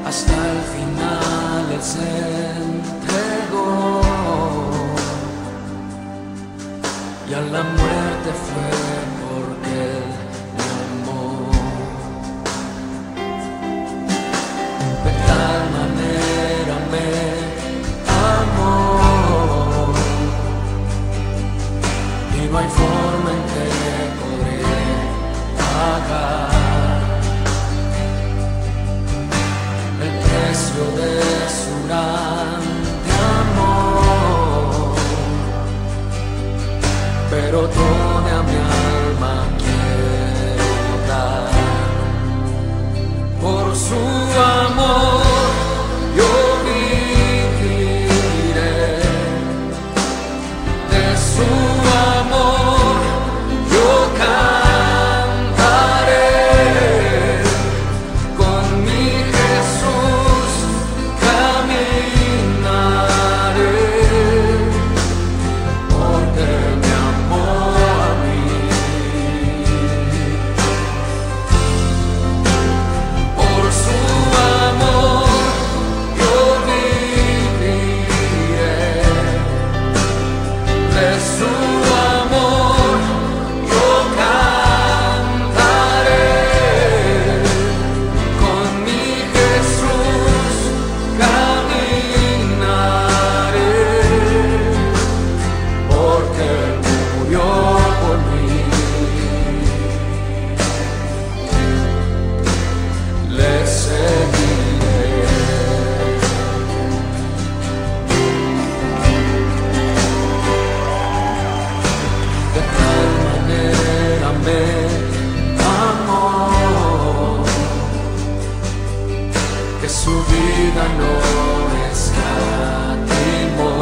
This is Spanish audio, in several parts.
hasta el final Él se entregó, y a la muerte fue porque Él me amó. De tal manera me amó, y no hay forma en que podré pagar el precio de su grande amor, pero toda mi alma quiero dar. Por su amor yo viviré, de su amor yo cantaré, con mi Jesús caminaré, porque me amó a mí. Por su amor yo viviré, de su amor yo cantaré, con mi Jesús caminaré, porque Él murió por mí. Le seguiré. De tal manera me amó, que su vida no escatimó,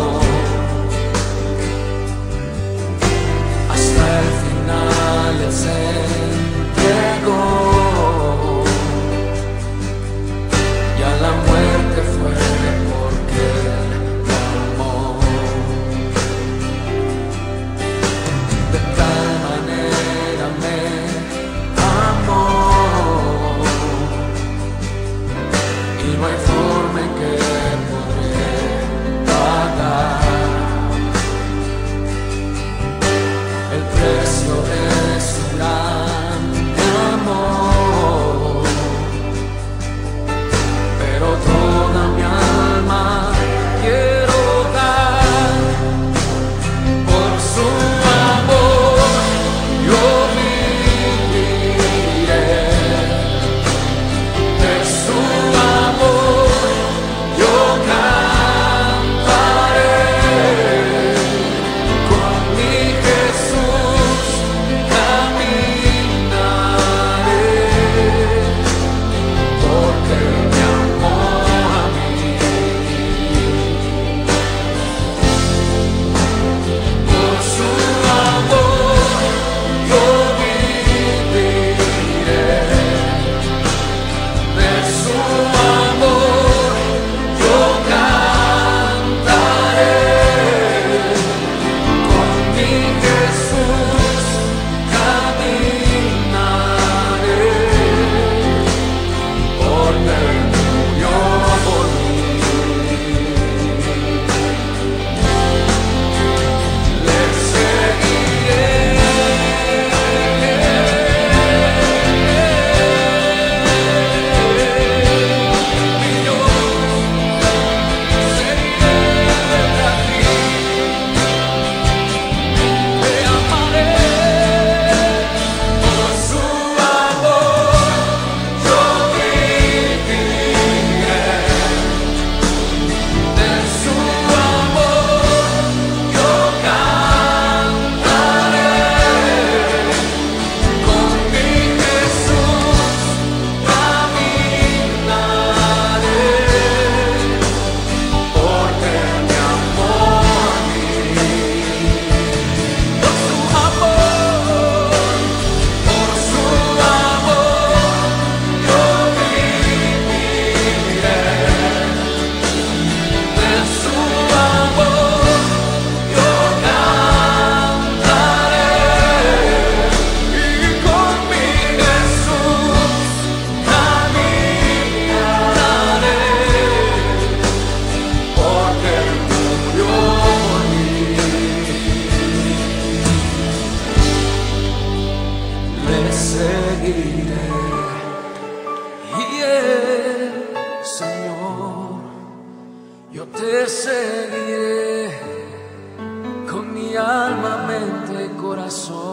hasta el final Él se entregó, y a la muerte fue porque Él me amó. De tal manera me amó, y no hay forma en que podré pagar el precio de su grande amor, pero toda mi alma quiero dar. Por su amor yo viviré, de su amor te seguiré con mi alma, mente y corazón.